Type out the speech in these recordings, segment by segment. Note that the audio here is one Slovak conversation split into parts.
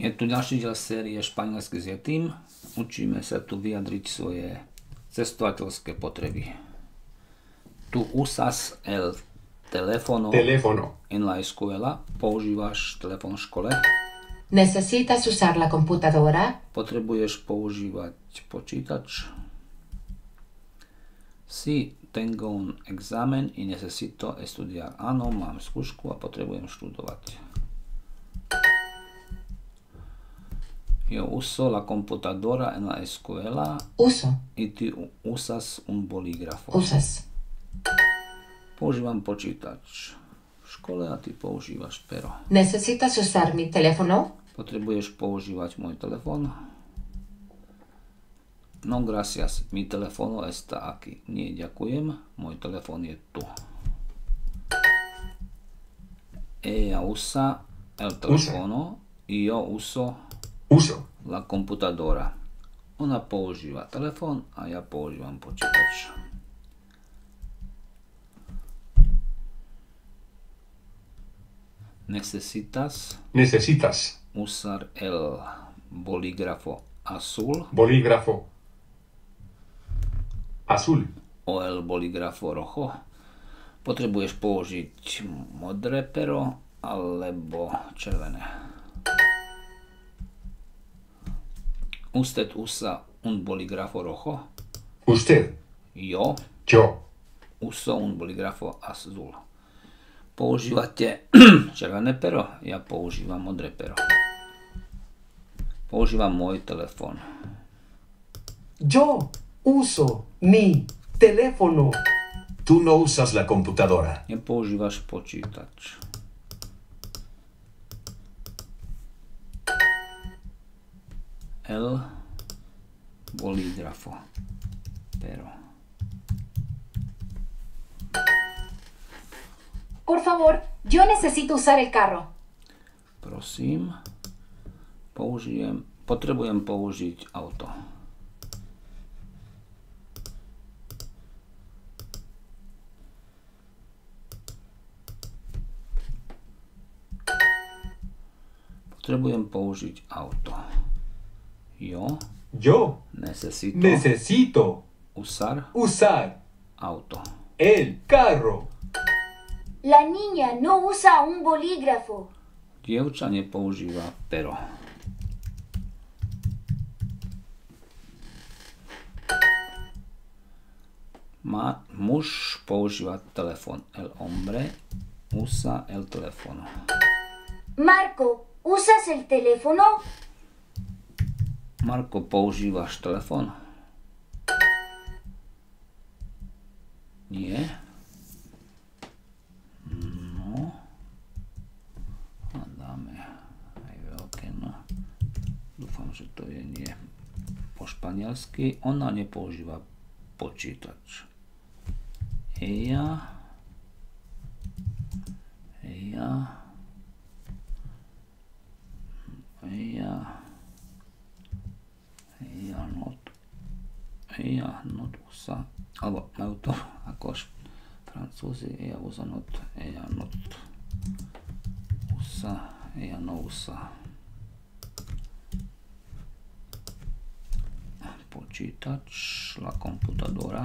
Je tu ďalší diel série Španielsky s Yetim. Učíme sa tu vyjadriť svoje cestovateľské potreby. Tu usas el teléfono en la escuela. Používaš telefón v škole. ¿Necesitas usar la computadora? Potrebuješ používať počítač. Si tengo un examen y necesito estudiar. Áno, mám skúšku a potrebujem študovať. Yo uso la computadora en la escuela. Uso. Y tú usas un bolígrafo. Usas. Používam počítač v škole a ty používaš pero. ¿Necesitas usar mi teléfono? Potrebuješ používať môj telefón? No gracias, mi teléfono está aquí. Nie, ďakujem, môj telefón je tu. Ella usa el teléfono y yo uso la computadora. Ona používa telefón a ja používam počítač. Necesitas usar el bolígrafo azul o el bolígrafo rojo. Potrebuješ použiť modré pero alebo červené. Usted usa un bolígrafo rojo? Usted. Yo uso un bolígrafo azul. Používate červené pero? Ja používam modré pero. Používam môj telefón. Yo uso mi teléfono. Tú no usas la computadora. Nepoužívaš počítač. El bolígrafo. Pero. Por favor, yo necesito usar el carro. Prosím, potrebujem použiť auto. Potrebujem použiť auto. Yo necesito usar auto. el carro. La niña no usa un bolígrafo. Dievča nepoužíva pero. Muž používa telefón. El hombre usa el teléfono. Marco, ¿usas el teléfono? Marko, používaš telefón? Nie. No. A dáme aj veľké no. Dúfam, že to je nie po španielsky. Ona nepoužíva počítač. Ella not usa, alebo majú to ako francúzi, ella not usa počítač, la computadora.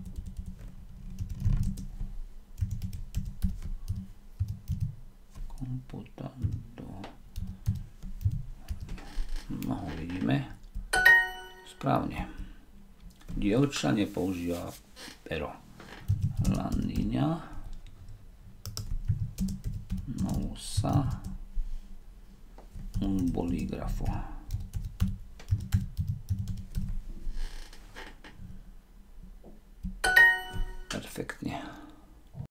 No, vidíme. Správne. Dievča nepoužíva pero. La niña no usa un bolígrafo. Perfektne.